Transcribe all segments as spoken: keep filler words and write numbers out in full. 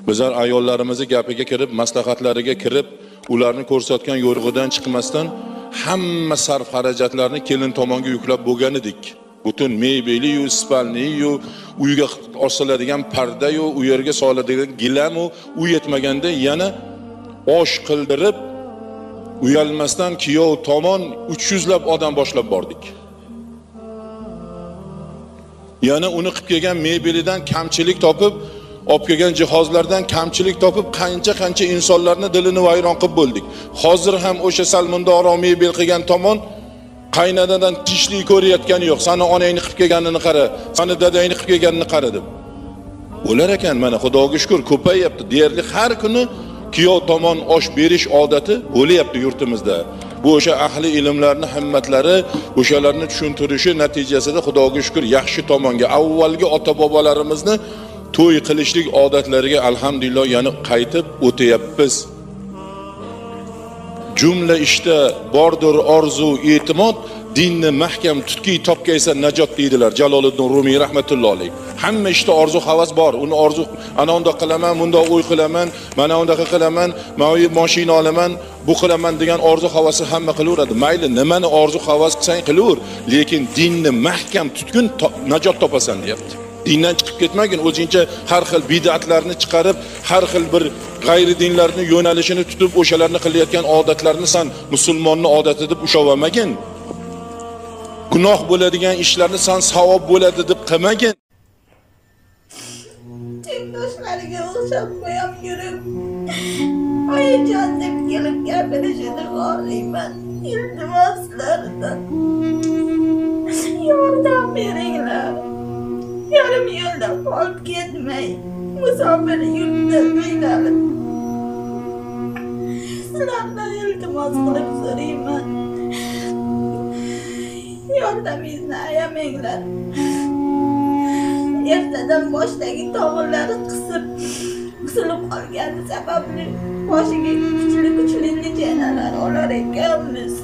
Bizlar ayollarimizni gapiga kirib, maslahatlariga kirib, ularni ko'rsatgan yo'rg'idan chiqmasdan hamma sarf xarajatlarni kelin tomonga yuklab bo'lgan edik. Butun mebeli-yu, spalni-yu, uyga osiladigan parda-yu, u yerga soladigan gilam-u, u yetmaganda yana osh qildirib, uyalmasdan kuyov tomon uch yuz lab odam boshlab bordik. Yana uni qilib kelgan mebelidan kamchilik topib, olib kelgan jihozlardan kamchilik topib, qancha-qancha insonlarni dilini vayron qilib bo'ldik. Hozir ham o'sha salmondoro mebel qilgan tomon qaynadadan tishlik ko'rayotgani yo'q. Sani onangni qilib kelganini qara, sani dadangni qilib kelganini qara deb. Bo'lar ekan, mana Xudoga shukr, ko'payyapti. Deyarli har kuni kuyov tomon osh berish odati bo'layapti yurtimizda. Bu o'sha ahli ilmlarning himmatlari, o'shalarni tushuntirishi natijasida Xudoga shukr yaxshi tomonga, avvalgi ota-bobolarimizni to'y qilishlik odatlariga alhamdulillah yana qaytib o'tayapmiz. Jumla ishda bordir orzu, e'timod, dinni mahkam tutki topkaysa najot deydilar Jaloliddin Rumiy rahmatullohi alayh. Hamma ishda orzu havas bor. Uni orzu ana unda qilaman, bunda o'y qilaman, mana unda qilaman, mana mashina olaman, bu qilaman degan orzu havasi hamma qilaveradi. Mayli, nimani orzu havas qilsang qilaver, lekin dinni mahkam tutgun najot topasan deyapti. Dindan chiqib ketmagin, o'zingcha har xil bid'atlarni chiqarib, har xil bir g'ayri dinlarning yo'nalishini tutib, o'shalarni qilayotgan odatlarni sen musulmonning odati deb ushlolmagin. Gunoh bo'ladigan ishlarni sen savob bo'ladi deb qilmagin. Tengdoshlariga o'xshab qo'yam yurib, oyijon deb kelib gapirishini xohlayman. Iltimoslardan yordam beringlar. Yarim yo'lda qolib ketmay, musofir yurtda qiynalib. Sizlardan iltimos qilib so'rayman. Yordamingizni ayamanglar. Ertadan boshdagi tomirlari qisib, qisilib qolgani sababli boshiga kuchli-kuchli nijanalar olar ekanmiz.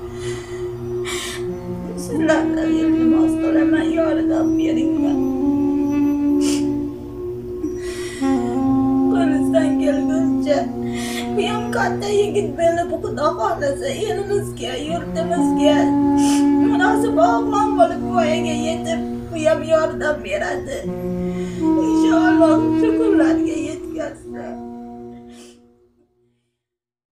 Sizlardan iltimos qilaman, yordam beringlar. Qo'lingizdan kelguncha bu ham katta yigit bo'lib, Xudo xohlasa elimizga, yurtimizga munosib o'g'lon bo'lib voyaga yetib, bu ham yordam beradi. Inshaalloh shu kunlarga yetkazsin.